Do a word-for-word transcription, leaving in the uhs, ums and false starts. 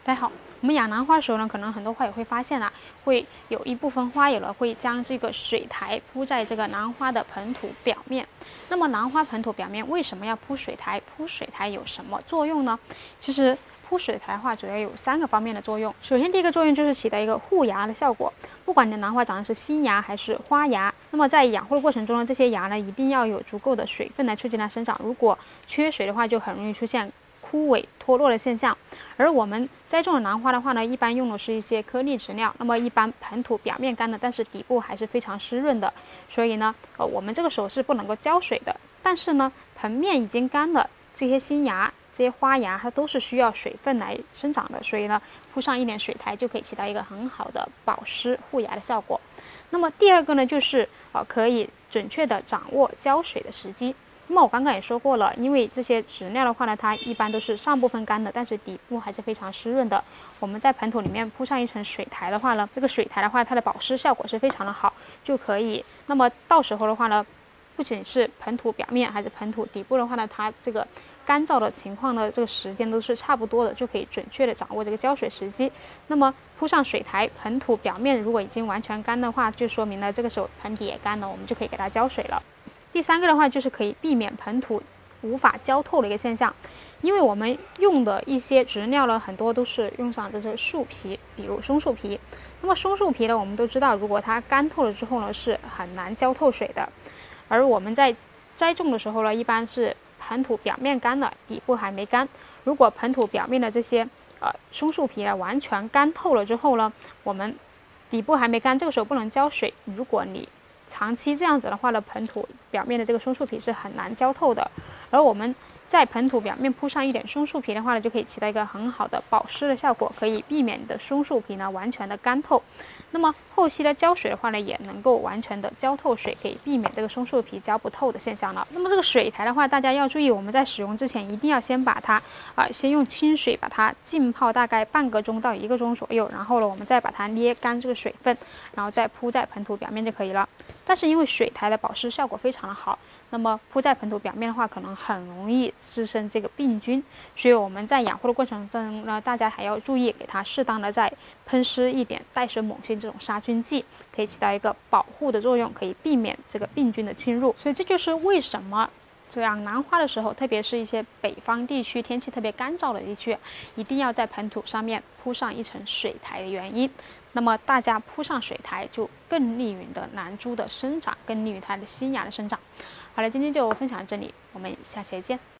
大家好，我们养兰花的时候呢，可能很多花友会发现啊，会有一部分花友呢会将这个水苔铺在这个兰花的盆土表面。那么兰花盆土表面为什么要铺水苔？铺水苔有什么作用呢？其实铺水苔的话，主要有三个方面的作用。首先，第一个作用就是起到一个护芽的效果。不管你的兰花长的是新芽还是花芽，那么在养护的过程中呢，这些芽呢一定要有足够的水分来促进它生长。如果缺水的话，就很容易出现枯萎脱落的现象。而我们栽种的兰花的话呢，一般用的是一些颗粒植料。那么一般盆土表面干的，但是底部还是非常湿润的，所以呢，呃，我们这个时候是不能够浇水的。但是呢，盆面已经干了，这些新芽、这些花芽它都是需要水分来生长的，所以呢，铺上一点水苔就可以起到一个很好的保湿护芽的效果。那么第二个呢，就是呃，可以准确的掌握浇水的时机。那么我刚刚也说过了，因为这些植料的话呢，它一般都是上部分干的，但是底部还是非常湿润的。我们在盆土里面铺上一层水苔的话呢，这个水苔的话，它的保湿效果是非常的好，就可以。那么到时候的话呢，不仅是盆土表面，还是盆土底部的话呢，它这个干燥的情况呢，这个时间都是差不多的，就可以准确的掌握这个浇水时机。那么铺上水苔，盆土表面如果已经完全干的话，就说明了这个时候盆底也干了，我们就可以给它浇水了。第三个的话，就是可以避免盆土无法浇透的一个现象，因为我们用的一些植料呢，很多都是用上这些树皮，比如松树皮。那么松树皮呢，我们都知道，如果它干透了之后呢，是很难浇透水的。而我们在栽种的时候呢，一般是盆土表面干了，底部还没干。如果盆土表面的这些呃松树皮呢完全干透了之后呢，我们底部还没干，这个时候不能浇水。如果你长期这样子的话呢，盆土表面的这个松树皮是很难浇透的。而我们在盆土表面铺上一点松树皮的话呢，就可以起到一个很好的保湿的效果，可以避免你的松树皮呢完全的干透。那么后期的浇水的话呢，也能够完全的浇透水，可以避免这个松树皮浇不透的现象了。那么这个水苔的话，大家要注意，我们在使用之前一定要先把它啊、呃，先用清水把它浸泡大概半个钟到一个钟左右，然后呢，我们再把它捏干这个水分，然后再铺在盆土表面就可以了。但是因为水苔的保湿效果非常的好，那么铺在盆土表面的话，可能很容易滋生这个病菌，所以我们在养护的过程中呢，大家还要注意给它适当的再喷施一点戴森猛菌这种杀菌剂，可以起到一个保护的作用，可以避免这个病菌的侵入。所以这就是为什么这样兰花的时候，特别是一些北方地区天气特别干燥的地区，一定要在盆土上面铺上一层水苔的原因。那么大家铺上水苔，就更利于你的兰株的生长，更利于它的新芽的生长。好了，今天就分享到这里，我们下期再见。